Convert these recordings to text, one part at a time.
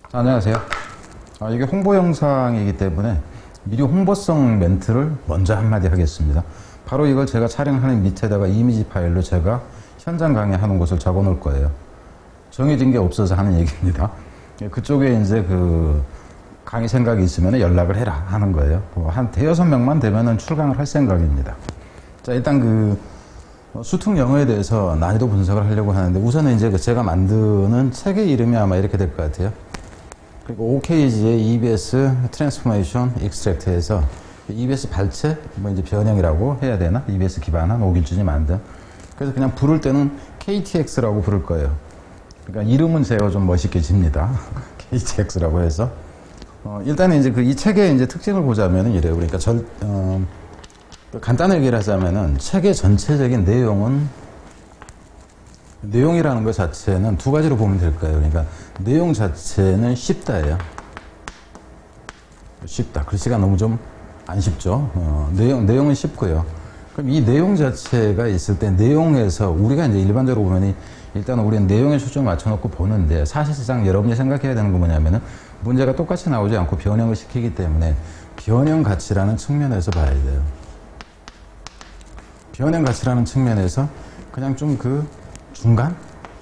자, 안녕하세요. 이게 홍보 영상이기 때문에 미리 홍보성 멘트를 먼저 한마디 하겠습니다. 바로 이걸 제가 촬영하는 밑에다가 이미지 파일로 제가 현장 강의하는 곳을 적어 놓을 거예요. 정해진 게 없어서 하는 얘기입니다. 그쪽에 이제 그 강의 생각이 있으면 연락을 해라 하는 거예요. 한 대여섯 명만 되면은 출강을 할 생각입니다. 자, 일단 그 수특 영어에 대해서 난이도 분석을 하려고 하는데 우선은 이제 제가 만드는 책의 이름이 아마 이렇게 될 것 같아요. 그리고 OKG의 EBS 트랜스포메이션 익스트랙트에서 EBS 발췌, 뭐 이제 변형이라고 해야 되나? EBS 기반한 오길준이 만든. 그래서 그냥 부를 때는 KTX라고 부를 거예요. 그러니까 이름은 제가 좀 멋있게 집니다. KTX라고 해서. 일단은 이제 이 책의 이제 특징을 보자면은 이래요. 그러니까 간단하게 얘기를 하자면은 책의 전체적인 내용이라는 것 자체는 두 가지로 보면 될 거예요. 그러니까 내용 자체는 쉽다예요. 쉽다. 글씨가 너무 좀 안 쉽죠. 내용은 쉽고요. 그럼 이 내용 자체가 있을 때 내용에서 우리가 이제 일반적으로 보면 일단 우리는 내용에 초점을 맞춰놓고 보는데 사실상 여러분이 생각해야 되는 건 뭐냐면은 문제가 똑같이 나오지 않고 변형을 시키기 때문에 변형 가치라는 측면에서 봐야 돼요. 변형 가치라는 측면에서 그냥 좀 중간?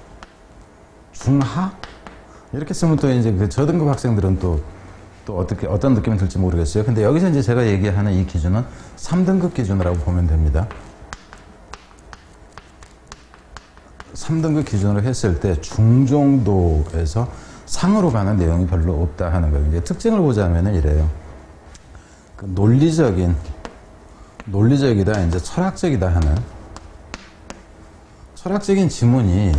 중하? 이렇게 쓰면 또 이제 저등급 학생들은 또 어떤 느낌이 들지 모르겠어요. 근데 여기서 이제 제가 얘기하는 이 기준은 3등급 기준이라고 보면 됩니다. 3등급 기준으로 했을 때 중정도에서 상으로 가는 내용이 별로 없다 하는 거예요. 이제 특징을 보자면은 이래요. 논리적이다, 이제 철학적이다 하는 철학적인 지문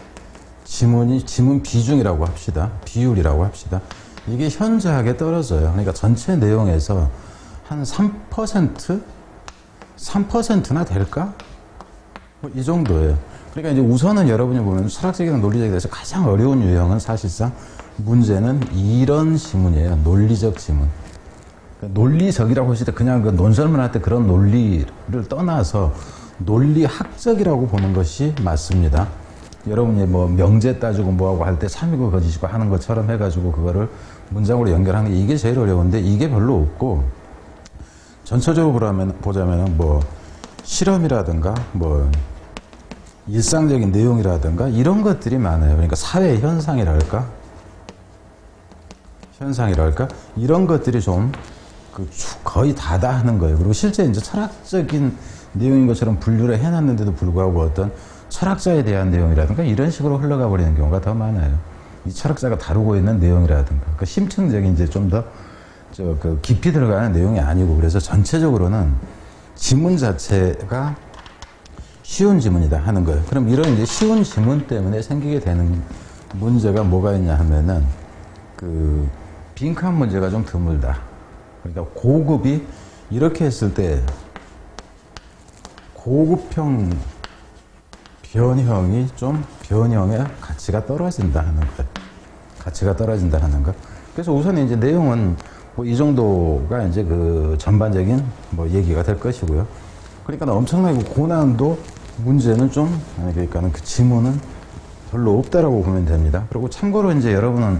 비중이라고 합시다. 비율이라고 합시다. 이게 현저하게 떨어져요. 그러니까 전체 내용에서 한 3%? 3%나 될까? 뭐 이 정도예요. 그러니까 이제 우선은 여러분이 보면 철학적이나 논리적에 대해서 가장 어려운 유형은 사실상 문제는 이런 지문이에요. 논리적 지문. 그러니까 논리적이라고 했을 때 그냥 논설문 할 때 그런 논리를 떠나서 논리학적이라고 보는 것이 맞습니다. 여러분이 뭐 명제 따지고 뭐하고 할 때 참이고 거짓이고 하는 것처럼 해가지고 그거를 문장으로 연결하는 게 이게 제일 어려운데 이게 별로 없고 전체적으로 보자면은 뭐 실험이라든가 뭐 일상적인 내용이라든가 이런 것들이 많아요. 그러니까 사회 현상이랄까 이런 것들이 좀 거의 다다 하는 거예요. 그리고 실제 이제 철학적인 내용인 것처럼 분류를 해놨는데도 불구하고 어떤 철학자에 대한 내용이라든가 이런 식으로 흘러가 버리는 경우가 더 많아요. 이 철학자가 다루고 있는 내용이라든가 심층적인 이제 좀 더 깊이 들어가는 내용이 아니고 그래서 전체적으로는 지문 자체가 쉬운 지문이다 하는 거예요. 그럼 이런 이제 쉬운 지문 때문에 생기게 되는 문제가 뭐가 있냐 하면은 빈칸 문제가 좀 드물다. 그러니까 고급이 이렇게 했을 때 고급형 변형이 좀 변형의 가치가 떨어진다 하는 것. 그래서 우선 이제 내용은 뭐 이 정도가 이제 전반적인 뭐 얘기가 될 것이고요. 그러니까 엄청나게 고난도 문제는 좀, 그러니까는 지문은 별로 없다라고 보면 됩니다. 그리고 참고로 이제 여러분은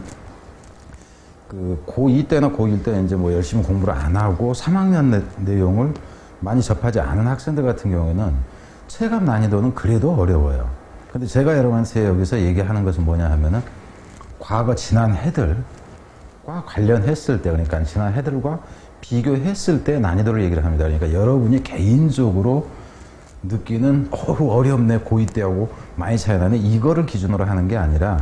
고2 때나 고1 때 이제 뭐 열심히 공부를 안 하고 3학년 내용을 많이 접하지 않은 학생들 같은 경우에는 체감 난이도는 그래도 어려워요. 근데 제가 여러분한테 여기서 얘기하는 것은 뭐냐 하면은 과거 지난 해들과 관련했을 때 그러니까 지난 해들과 비교했을 때 난이도를 얘기를 합니다. 그러니까 여러분이 개인적으로 느끼는 어렵네 고2 때하고 많이 차이 나네 이거를 기준으로 하는 게 아니라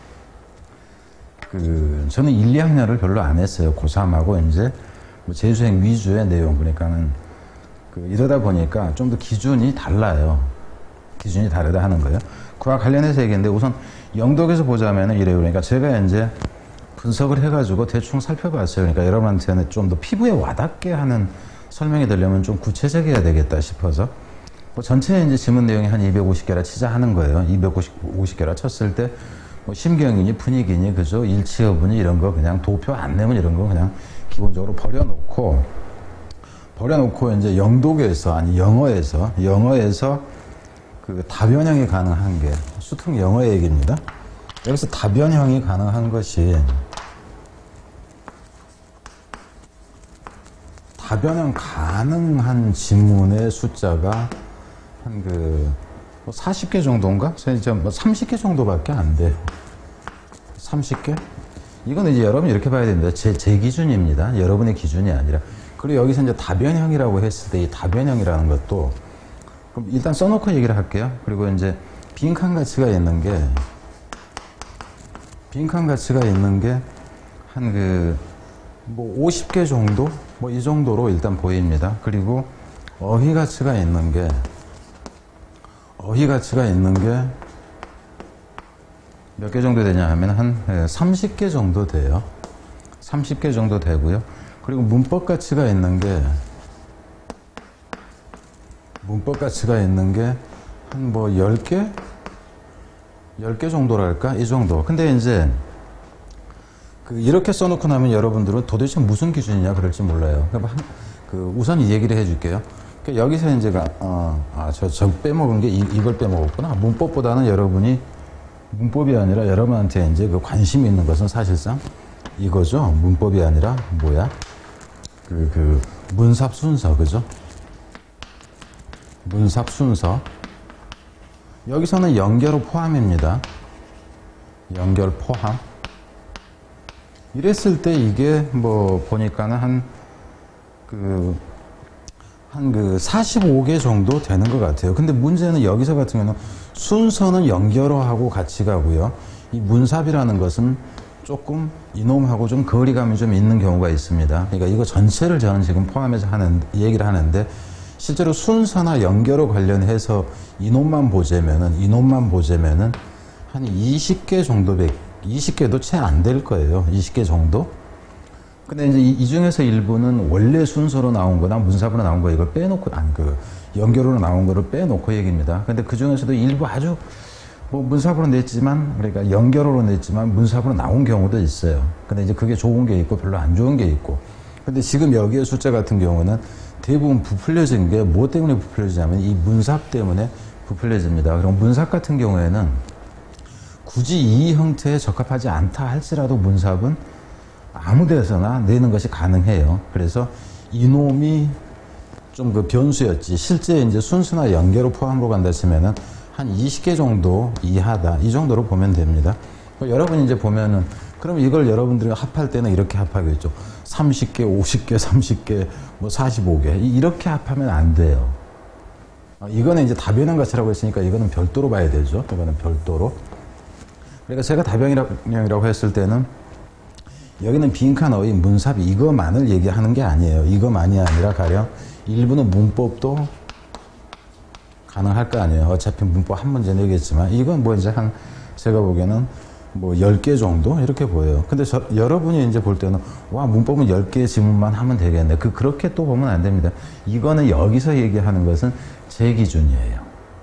저는 1, 2학년을 별로 안 했어요. 고3하고 이제 뭐 재수생 위주의 내용 그러니까는 이러다 보니까 좀 더 기준이 달라요. 기준이 다르다 하는 거예요. 그와 관련해서 얘기했는데 우선 영덕에서 보자면은 이래요. 그러니까 제가 이제 분석을 해가지고 대충 살펴봤어요. 그러니까 여러분한테는 좀 더 피부에 와닿게 하는 설명이 되려면 좀 구체적이어야 되겠다 싶어서 뭐 전체 이제 지문 내용이 한 250개라 치자 하는 거예요. 250개라 쳤을 때 뭐 심경이니 분위기니 그죠? 일치 여부니 이런 거 그냥 도표 안내문 이런 거 그냥 기본적으로 버려놓고 이제 영독에서 아니 영어에서 다변형이 가능한 게 수특 영어의 얘기입니다. 여기서 다변형이 가능한 것이 다변형 가능한 지문의 숫자가 한 40개 정도인가? 이제 뭐 30개 정도밖에 안 돼요. 30개? 이건 이제 여러분이 이렇게 봐야 됩니다. 제 기준입니다. 여러분의 기준이 아니라. 그리고 여기서 이제 다변형이라고 했을 때 이 다변형이라는 것도 그럼 일단 써놓고 얘기를 할게요. 그리고 이제 빈칸 가치가 있는 게 한 뭐 50개 정도? 뭐 이 정도로 일단 보입니다. 그리고 어휘 가치가 있는 게 몇 개 정도 되냐 하면 한 30개 정도 돼요. 30개 정도 되고요. 그리고 문법 가치가 있는 게 한 뭐 10개? 10개 정도랄까? 이 정도. 근데 이제 이렇게 써놓고 나면 여러분들은 도대체 무슨 기준이냐 그럴지 몰라요. 우선 이 얘기를 해줄게요. 여기서 이제 저 빼먹은 게 이걸 빼먹었구나. 문법보다는 문법이 아니라 여러분한테 이제 관심이 있는 것은 사실상 이거죠. 문법이 아니라 뭐야? 문삽 순서, 그죠? 문삽 순서. 여기서는 연결어 포함입니다. 연결 포함. 이랬을 때 이게 뭐 보니까는 한 45개 정도 되는 것 같아요. 근데 문제는 여기서 같은 경우는 순서는 연결어하고 같이 가고요. 이 문삽이라는 것은 조금 이놈하고 좀 거리감이 좀 있는 경우가 있습니다. 그러니까 이거 전체를 저는 지금 포함해서 얘기를 하는데 실제로 순서나 연결어 관련해서 이놈만 보자면은 한 20개 정도 20개도 채 안 될 거예요. 20개 정도. 근데 이제 이 중에서 일부는 원래 순서로 나온 거나 문삽으로 나온 거 이걸 빼놓고, 연결어로 나온 거를 빼놓고 얘기입니다. 근데 그 중에서도 일부 아주 뭐 문삽으로 냈지만, 그러니까 연결어로 냈지만 문삽으로 나온 경우도 있어요. 근데 이제 그게 좋은 게 있고 별로 안 좋은 게 있고. 근데 지금 여기의 숫자 같은 경우는 대부분 부풀려진 게 뭐 때문에 부풀려지냐면 이 문삽 때문에 부풀려집니다. 그럼 문삽 같은 경우에는 굳이 이 형태에 적합하지 않다 할지라도 문삽은 아무 데서나 내는 것이 가능해요. 그래서 이놈이 좀 변수였지. 실제 이제 순수나 연결어 포함으로 간다 치면은 한 20개 정도 이하다. 이 정도로 보면 됩니다. 여러분이 이제 보면은 그럼 이걸 여러분들이 합할 때는 이렇게 합하겠죠. 30개, 50개, 30개, 뭐 45개. 이렇게 합하면 안 돼요. 이거는 이제 다변형 가치라고 했으니까 이거는 별도로 봐야 되죠. 이거는 별도로. 그러니까 제가 다변형이라고 했을 때는 여기는 빈칸 어휘 문삽 이거만을 얘기하는 게 아니에요. 이거만이 아니라 가령 일부는 문법도 가능할 거 아니에요. 어차피 문법 한 문제 내겠지만 이건 뭐 이제 제가 보기에는 뭐 10개 정도 이렇게 보여요. 근데 여러분이 이제 볼 때는 와 문법은 10개의 지문만 하면 되겠네. 그렇게 또 보면 안 됩니다. 이거는 여기서 얘기하는 것은 제 기준이에요.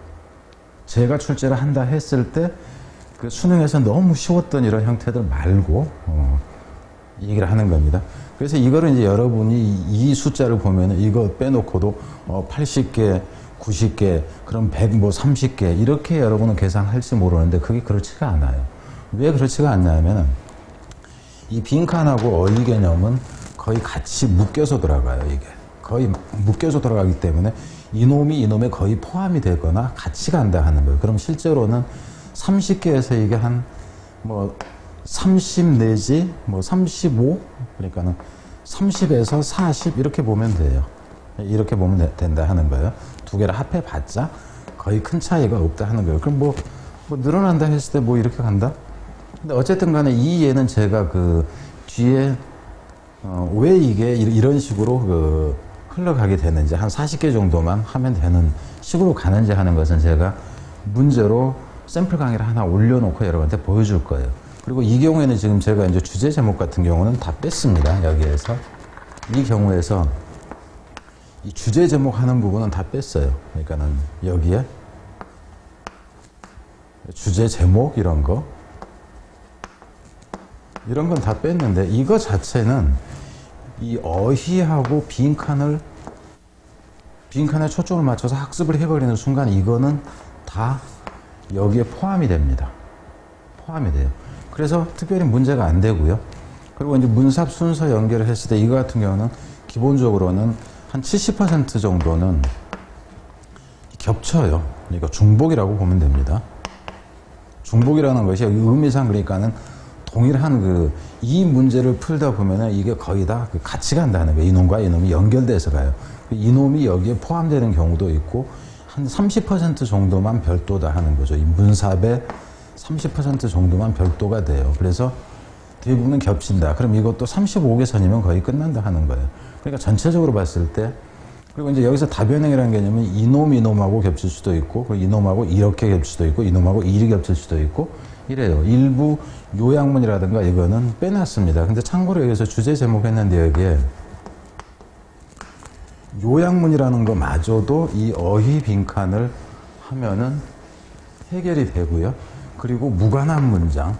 제가 출제를 한다 했을 때 수능에서 너무 쉬웠던 이런 형태들 말고 얘기를 하는 겁니다. 그래서 이거를 이제 여러분이 이 숫자를 보면 이거 빼놓고도 80개, 90개, 그럼 100, 뭐 30개 이렇게 여러분은 계산할지 모르는데 그게 그렇지가 않아요. 왜 그렇지가 않냐면 이 빈칸하고 어휘 개념은 거의 같이 묶여서 들어가요. 이게 거의 묶여서 들어가기 때문에 이놈에 거의 포함이 되거나 같이 간다 하는 거예요. 그럼 실제로는 30개에서 이게 뭐 30 내지 뭐 35 그러니까는 30에서 40 이렇게 보면 돼요. 이렇게 보면 된다 하는 거예요. 두 개를 합해 봤자 거의 큰 차이가 없다 하는 거예요. 그럼 뭐 늘어난다 했을 때 뭐 이렇게 간다? 근데 어쨌든 간에 이 예는 제가 뒤에 왜 이게 이런 식으로 흘러가게 되는지 한 40개 정도만 하면 되는 식으로 가는지 하는 것은 제가 문제로 샘플 강의를 하나 올려놓고 여러분한테 보여줄 거예요. 그리고 이 경우에는 지금 제가 이제 주제 제목 같은 경우는 다 뺐습니다. 여기에서. 이 경우에서 이 주제 제목 하는 부분은 다 뺐어요. 그러니까는 여기에 주제 제목 이런 건 다 뺐는데 이거 자체는 이 어휘하고 빈칸에 초점을 맞춰서 학습을 해버리는 순간 이거는 다 여기에 포함이 됩니다. 포함이 돼요. 그래서 특별히 문제가 안 되고요. 그리고 이제 문삽 순서 연결을 했을 때 이거 같은 경우는 기본적으로는 한 70% 정도는 겹쳐요. 그러니까 중복이라고 보면 됩니다. 중복이라는 것이 의미상 그러니까는 동일한 이 문제를 풀다 보면은 이게 거의 다 같이 간다는 거예요. 이놈과 이놈이 연결돼서 가요. 이놈이 여기에 포함되는 경우도 있고 한 30% 정도만 별도다 하는 거죠. 이 문삽의 30% 정도만 별도가 돼요. 그래서 대부분은 겹친다. 그럼 이것도 35개선이면 거의 끝난다 하는 거예요. 그러니까 전체적으로 봤을 때, 그리고 이제 여기서 다변형이라는 개념은 이놈하고 겹칠 수도 있고, 그리고 이놈하고 이렇게 겹칠 수도 있고, 이놈하고 이리 겹칠 수도 있고, 이래요. 일부 요약문이라든가 이거는 빼놨습니다. 근데 참고로 여기서 주제 제목 했는데 여기에 요약문이라는 거 마저도 이 어휘 빈칸을 하면은 해결이 되고요. 그리고 무관한 문장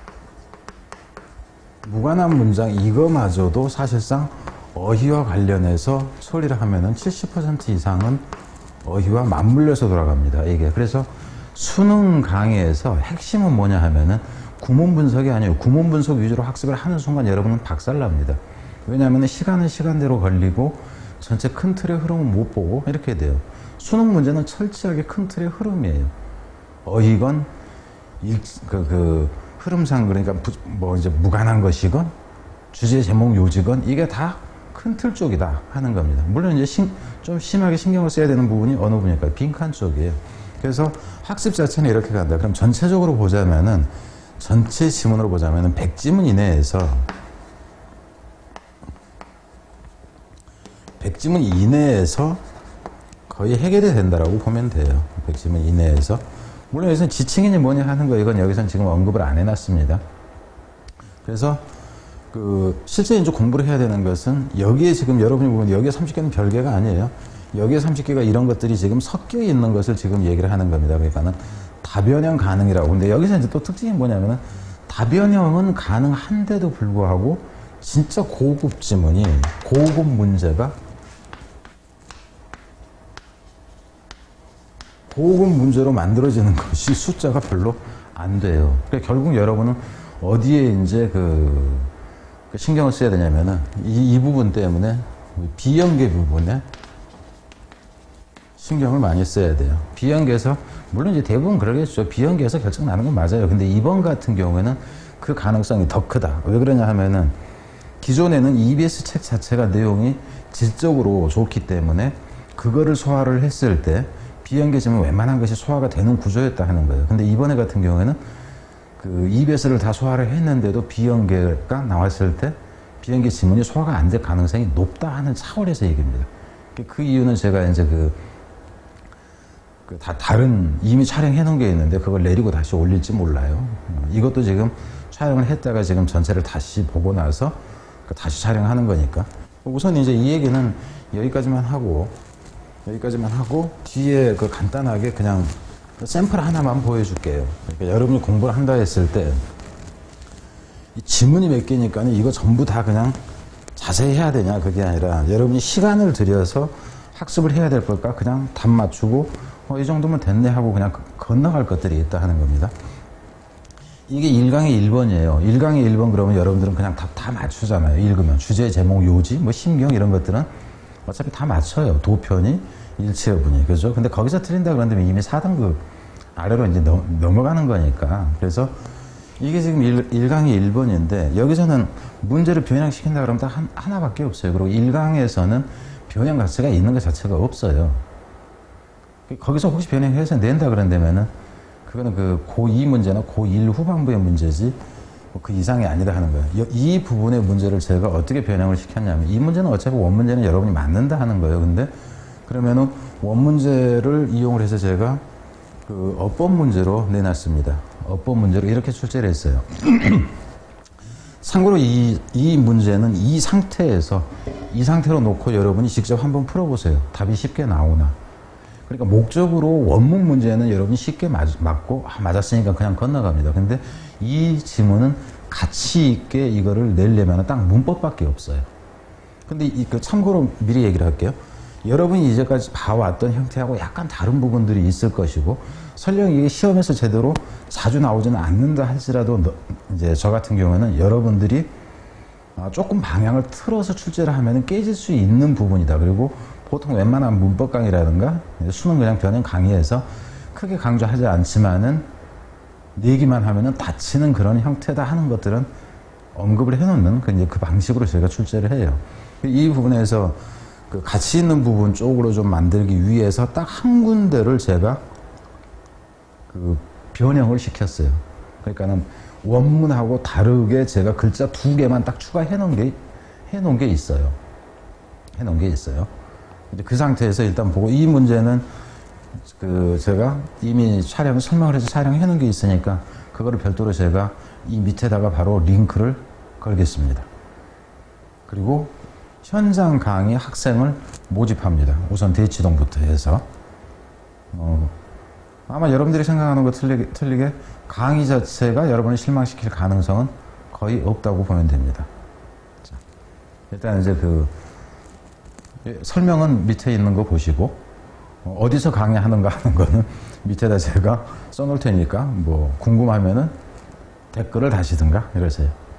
이거마저도 사실상 어휘와 관련해서 처리를 하면은 70% 이상은 어휘와 맞물려서 돌아갑니다. 이게 그래서 수능 강의에서 핵심은 뭐냐 하면은 구문 분석이 아니에요. 구문 분석 위주로 학습을 하는 순간 여러분은 박살납니다. 왜냐하면 시간은 시간대로 걸리고 전체 큰 틀의 흐름은 못 보고 이렇게 돼요. 수능 문제는 철저하게 큰 틀의 흐름이에요. 어휘건 흐름상 그러니까 이제 무관한 것이건 주제 제목 요지건 이게 다 큰 틀 쪽이다 하는 겁니다. 물론 이제 좀 심하게 신경을 써야 되는 부분이 어느 부분일까요? 빈칸 쪽이에요. 그래서 학습 자체는 이렇게 간다. 그럼 전체적으로 보자면은 전체 지문으로 보자면은 100지문 이내에서 거의 해결이 된다라고 보면 돼요. 100지문 이내에서. 물론 여기서는 지칭이니 뭐냐 하는 거 이건 여기서는 지금 언급을 안 해놨습니다. 그래서 실제 이제 공부를 해야 되는 것은 여기에 지금 여러분이 보면 여기에 30개는 별개가 아니에요. 여기에 30개가 이런 것들이 지금 섞여 있는 것을 지금 얘기를 하는 겁니다. 그러니까는 다변형 가능이라고. 근데 여기서 이제 또 특징이 뭐냐면은 다변형은 가능한데도 불구하고 진짜 고급 지문이 고급 문제가 고급 문제로 만들어지는 것이 숫자가 별로 안 돼요. 그러니까 결국 여러분은 어디에 이제 신경을 써야 되냐면은 이 부분 때문에 비연계 부분에 신경을 많이 써야 돼요. 비연계에서 물론 이제 대부분 그러겠죠. 비연계에서 결정 나는 건 맞아요. 근데 이번 같은 경우에는 그 가능성이 더 크다. 왜 그러냐 하면은 기존에는 EBS 책 자체가 내용이 질적으로 좋기 때문에 그거를 소화를 했을 때 비연계 지문 웬만한 것이 소화가 되는 구조였다 하는 거예요. 근데 이번에 같은 경우에는 EBS를 다 소화를 했는데도 비연계가 나왔을 때 비연계 지문이 소화가 안 될 가능성이 높다 하는 차원에서 얘기입니다. 그 이유는 제가 이제 다른 이미 촬영해 놓은 게 있는데 그걸 내리고 다시 올릴지 몰라요. 이것도 지금 촬영을 했다가 지금 전체를 다시 보고 나서 다시 촬영하는 거니까. 우선 이제 이 얘기는 여기까지만 하고 뒤에 간단하게 그냥 샘플 하나만 보여줄게요. 그러니까 여러분이 공부를 한다 했을 때 이 지문이 몇 개니까 이거 전부 다 그냥 자세히 해야 되냐 그게 아니라 여러분이 시간을 들여서 학습을 해야 될 걸까 그냥 답 맞추고 이 정도면 됐네 하고 그냥 건너갈 것들이 있다 하는 겁니다. 이게 1강의 1번이에요. 1강의 1번 그러면 여러분들은 그냥 답 다 맞추잖아요. 읽으면 주제, 제목, 요지, 심경 이런 것들은 어차피 다 맞춰요. 도편이, 일치 여부니. 그죠? 근데 거기서 틀린다 그러는데 이미 4등급 아래로 이제 넘어가는 거니까. 그래서 이게 지금 1강의 1번인데 여기서는 문제를 변형시킨다 그러면 딱 하나밖에 없어요. 그리고 1강에서는 변형 가치가 있는 것 자체가 없어요. 거기서 혹시 변형해서 낸다 그런다면은 그거는 고2 문제나 고1 후반부의 문제지 그 이상이 아니다 하는 거예요. 이 부분의 문제를 제가 어떻게 변형을 시켰냐면 이 문제는 어차피 원문제는 여러분이 맞는다 하는 거예요. 근데 그러면은 원문제를 이용을 해서 제가 어법 문제로 내놨습니다. 어법 문제로 이렇게 출제를 했어요. 참고로 이 문제는 이 상태로 놓고 여러분이 직접 한번 풀어보세요. 답이 쉽게 나오나. 그러니까 목적으로 원문 문제는 여러분이 쉽게 맞고 맞았으니까 그냥 건너갑니다. 근데 이 지문은 가치 있게 이거를 내려면 딱 문법밖에 없어요. 근데 참고로 미리 얘기를 할게요. 여러분이 이제까지 봐왔던 형태하고 약간 다른 부분들이 있을 것이고 설령 이게 시험에서 제대로 자주 나오지는 않는다 할지라도 이제 저 같은 경우에는 여러분들이 조금 방향을 틀어서 출제를 하면 깨질 수 있는 부분이다. 그리고 보통 웬만한 문법 강의라든가 수능 그냥 변형 강의에서 크게 강조하지 않지만은 내기만 하면은 다치는 그런 형태다 하는 것들은 언급을 해놓는 그 방식으로 저희가 출제를 해요. 이 부분에서 그 가치 있는 부분 쪽으로 좀 만들기 위해서 딱 한 군데를 제가 그 변형을 시켰어요. 그러니까는 원문하고 다르게 제가 글자 2개만 딱 추가해 놓은 게 있어요. 해놓은 게 있어요. 이제 그 상태에서 일단 보고 이 문제는 그 제가 이미 설명을 해서 촬영해 놓은 게 있으니까 그거를 별도로 제가 이 밑에다가 바로 링크를 걸겠습니다. 그리고 현장 강의 학생을 모집합니다. 우선 대치동부터 해서 아마 여러분들이 생각하는 거 틀리게 강의 자체가 여러분을 실망시킬 가능성은 거의 없다고 보면 됩니다. 자, 일단 이제 그 설명은 밑에 있는 거 보시고 어디서 강의하는가 하는 거는 밑에다 제가 써놓을 테니까 뭐 궁금하면은 댓글을 다시든가 이러세요.